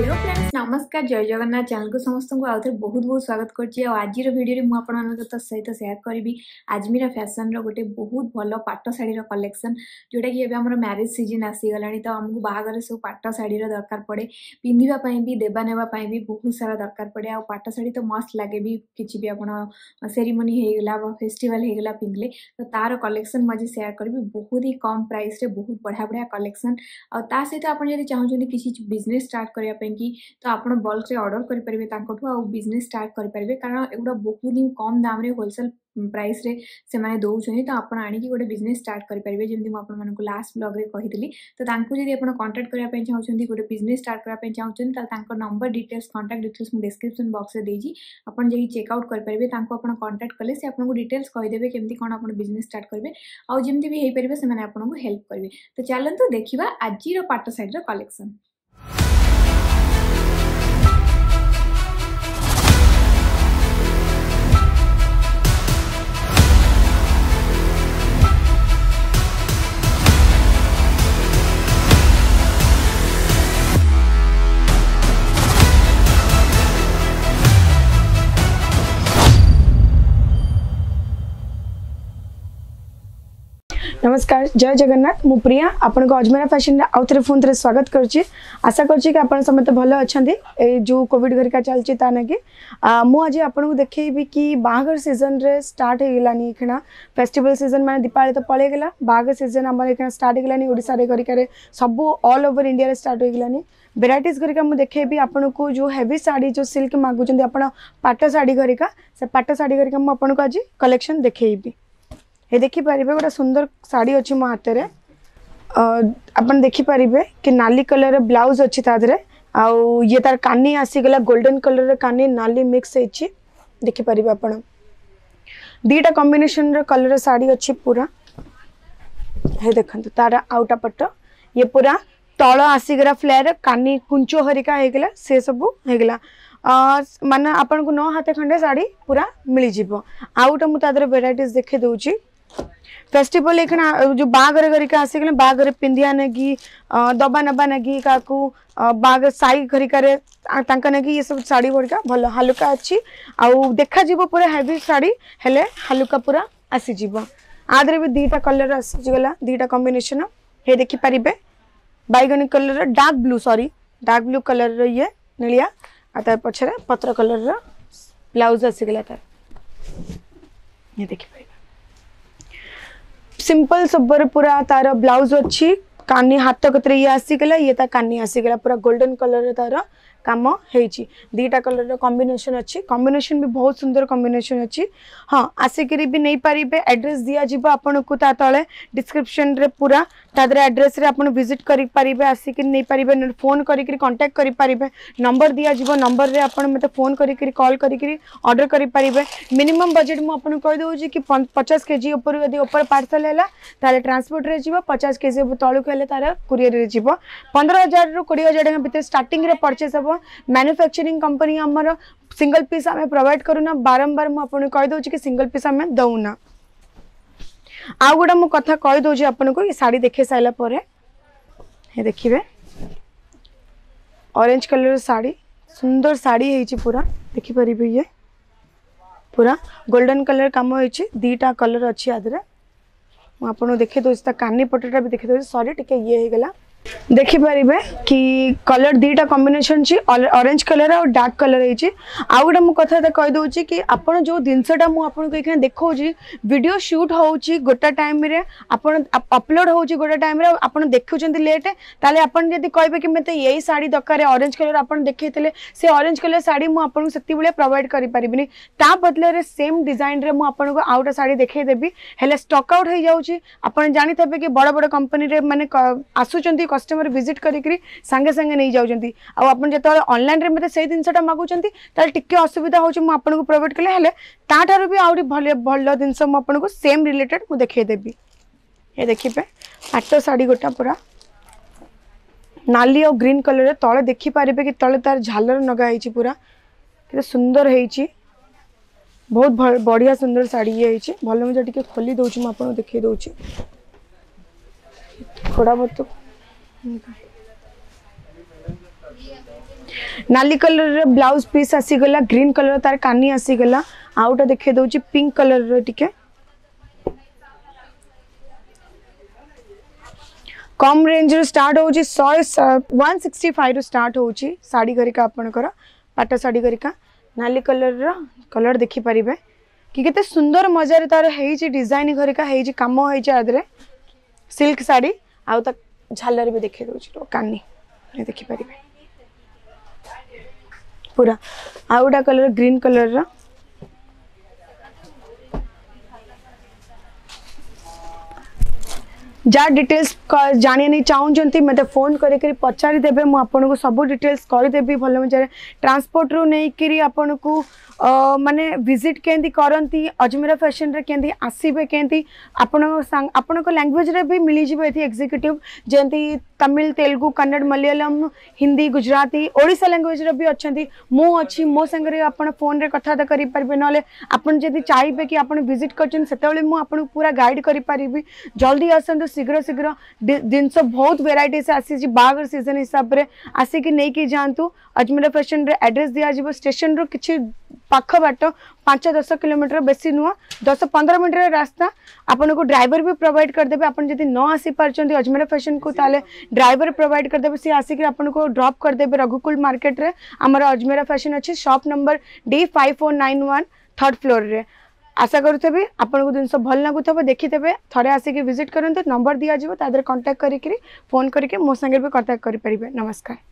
Hello friends नमस्कार जय Jagannath channel को समस्त को आउ थे बहुत बहुत स्वागत करछि। आज वीडियो मुझे सहित शेयर करी आजमीरा फैशन गोटे बहुत भल पाट शाढ़ी कलेक्शन जोटा कि एवं मैरिज सीजन आसीगला तो आमको बाहागर सब पाट शाढ़ी दरकार पड़े पिंधापी भी देवा नेवाई भी बहुत सारा दरकार पड़े आ पाट शाढ़ी तो मस्त लगे भी किसी भी आप सेरिमोनी होगा फेस्टिवल होगा पिंधले तो तार कलेक्शन मुझे शेयर करी बहुत ही कम प्राइस रे बहुत बढ़िया बढ़िया कलेक्शन आ सहित आप चाहते किसी बिजनेस स्टार्ट करने कि तो आप बल्क रे ऑर्डर करेंगे बिजनेस स्टार्ट करेंगे कारण एगुड़ा बहुत ही कम दाम रे होलसेल प्राइस रे से माने दौरान तो आप आनिकी गोटे बिजनेस स्टार्ट करेंगे जमी मुझे लास्ट ब्लॉग रे कही तो जब आप कांटेक्ट करने चाहते गोटे बिजनेस स्टार्ट करने चाहते तो नंबर डिटेल्स कांटेक्ट डिटेल्स मुझे डिस्क्रिप्शन बॉक्स में देजी आप चेकआउट करेंगे कांटेक्ट कले से आपको डिटेल्स कहीदेवे केमती कौन आप बिजनेस स्टार्ट करेंगे आउ जमी भी हो पारे से आपको हेल्प करेंगे। तो चलते देखा आज पाट शाढ़ी कलेक्शन। नमस्कार जय जगन्नाथ मु प्रिया आपण को अजमेरा फैशन आउ थे फोन थे स्वागत करुच्ची आशा करुच्ची कि आपण समस्त भल अच्छा जो कोविड घरिका चलती ताकि मुझे आपको देखी कि बाहागर सीजन रे स्टार्ट हो गलानी एखना फेस्टिवल सीजन माने दीपावली तो पड़े गला बाहागर सीजन आम एखना स्टार्ट हो गलानी ओडिसा रे घरिका सब ऑल ओवर इंडिया रे स्टार्ट हो गलानी वेराइटीज घरिका मुझे देखेबी आपन को जो हेवी साड़ी जो सिल्क मागुचंदी आपण पाट साड़ी घरिका से पाट साड़ी घरिका मु आपन को आज कलेक्शन देखेबी। ये देखिपारे गोटे सुंदर साड़ी अच्छी मो हाथ में आपन देखिपारे कि नाली कलर ब्लाउज अच्छी तादरे आउ ये तार कानी आसीगला गोल्डन कलर कानी नाली मिक्स होती देखिपारे आपन दीटा कॉम्बिनेशन रे कलर साड़ी अच्छी पूरा हे देखंतु तार आउटा पट्ट ये पूरा तल आसीगला फ्लेयर कानी कुंचो हरिका हेगला से सब हेगला माने आपन को 9 हाथ खंडे साड़ी पूरा मिली जिवो आउटा मु तादरे वेराइटीज देखे दउची फेस्टिवल एखना जो बागर घरिका आसिगले बागर पिंधिया नेगी दबा नबा नेगी काकू बाग साई घरिका रे तांका नेगी ये सब साड़ी बड़का भल हल्का अच्छी आउ देखा जीवो पूरा हेवी साड़ी हेले हल्का पूरा आसी जीवो आदरे भी दीटा कलर आसी गला दीटा कॉम्बिनेशन हे देखि परिबे बैगनी कलर डार्क ब्लू कलर ये नीलिया आ तार पछरे पत्र कलर ब्लाउज आसी गला तार ये देखि परिबे सिंपल सबर पूरा तार ब्लाउज अच्छी कानी हाथ कतरे ये आसीगला ये ता कानी आसीगला पूरा गोल्डन कलर तार काम होती दीटा कलर कॉम्बिनेशन अच्छी कॉम्बिनेशन भी बहुत सुंदर कॉम्बिनेशन अच्छी हाँ आसिक भी नहीं पारे एड्रेस दिया जीव आपन को ता तले डिस्क्रिप्शन रे पूरा तादर एड्रेस रे आपन विजिट करि पारिबे आसिक नहीं पारिबे फोन करिकरी कांटेक्ट करि पारिबे नंबर दिया जीव नंबर रे आपन मते फोन करिकरी कॉल करिकरी ऑर्डर करि पारिबे मिनिमम बजेट मु आपन कहि दउची कि 50 केजी ऊपर यदि ऊपर पार्सल हैला ताले ट्रांसपोर्ट रे जीव 50 केजी तळु कहले तार कुरियर रे जीव 15000 रु 20000 टका भीतर स्टार्टिंग रे परचेस हबो मैन्युफैक्चरिंग कंपनी आमर सिंगल पीस आम प्रोवाइड करूना बारंबार मुझे कही दूसरी कि सिंगल पीस आम दौना आउ गोटा मु कथा कही दूसरी आपन को ये साड़ी देखे सारा पर ये देखिए ऑरेंज कलर साड़ी सुंदर साड़ी है पूरा देखिपारे ये पूरा गोल्डन कलर काम हो दीटा कलर अच्छी आदरे मुझे देखे दूसरी कानी पटटा भी देखे दूसरी सॉरी टिके ये हो गला देखिपारे कि कलर दीटा कॉम्बिनेशन छी ऑरेंज कलर और डार्क कलर है आउ गोटे मु कथा कही दूची कि आपन जो जिनसटा मु आपन को एखने देखौची वीडियो शूट होउची गोटा टाइम रे आपन अपलोड होउची गोटा टाइम रे आपन देखुचंती लेट ताले आपन यदि कहबे कि मते यही साड़ी दरकार ऑरेंज कलर आपन देखैतले से ऑरेंज कलर साड़ी मु आपन को सेति बेले प्रोवाइड करि परिबिनी ता बदले रे सेम डिजाइन रे मु आपन को आउटा साड़ी देखै देबी हेले स्टॉक आउट हो जाउची आपन जानि थबे कि बड़ बड़ कंपनी रे माने आसुचंती कस्टमर विजिट करी सांगे सांगे नहीं जाउचंती आ अपन जतले ऑनलाइन रे मते सेही दिनसटा मागुचंती ताले टिके असुविधा होची मु आपन को प्रोवाइड कले हेले ताठार भी आउरी भले भल दिनस मु आपन को सेम रिलेटेड मु देखै देबी ये देखिबे पाट साड़ी गोटा पूरा नाली और ग्रीन कलर रे तळे देखि पारिबे कि तळे तार झालर नगा हेची पूरा केते सुंदर हेची बहुत बढ़िया सुंदर साड़ी ये हेची भले मुझे टिके खोली दोची मु आपन को देखै दोची थोड़ा बहुत नाली कलर ब्लाउज पीस आसीगला ग्रीन कलर तार कानी आसीगला आउटा देखे दउची पिंक कलर टिके कम रेंज रो स्टार्ट होची 165 रो स्टार्ट होची साड़ी गरिका आपनकर पाट साड़ी गरिका नाली कलर देखि परिबे कि केते सुंदर मजार तार हेची डिजाइन गरिका हेची काम हेची आदरे सिल्क साड़ी आउ त झालर भी देखे दउची रो कानी ये देखि परिबे पूरा आउडा कलर ग्रीन कलर रा जा डिटेल्स जाने नहीं चाहूँगी मत फोन करके पचारि देबे मु आपन को सब डिटेल्स कर देबी भल मजा ट्रांसपोर्ट रू नहीं करी आपन को माने विजिट केंदी करंती अजमेरा फैशन रे केंदी आसीबे केंदी आपन को लैंग्वेज रे भी मिली जिबे एथि एग्जीक्यूटिव जेंती तमिल तेलुगु कन्नड़ मलयालम हिंदी गुजराती ओडिसा लैंग्वेज रे भी अछंती मु अछि मो संगे आपन फोन रे कथा करि परबे नले आपन जदी चाहिबे कि आपन विजिट करछन सेतेबेले मु आपन पूरा गाइड करि परिबी जल्दी आसंतु शीघ्र शीघ्र जिनस बहुत वेराइटी से आसी बागर सीजन हिसाब रे आसिक नहीं कि जातु अजमेरा फैशन रे एड्रेस दिया जिवो स्टेशन रो किछि पाख बाट 5-10 किलोमीटर बेसी नुह 10-15 मिनट रास्ता आपन को ड्राइवर भी प्रोवाइड कर देबे आपन जदी न आसी पारचंदी अजमेरा फैशन को ताले ड्राइवर प्रोवाइड कर देबे सी आसिक आपन को ड्रॉप कर देबे रघुकुल मार्केट रे हमर अजमेरा फैशन अछि shop number D5491 third floor रे आशा करूथबे आपन को जिनस भल लागुथबे देखिथबे थरे आसिक विजिट करंते नंबर दिया जिवो तादर कांटेक्ट करिकरी फोन करके मो संगे भी कांटेक्ट करि परिबे। नमस्कार।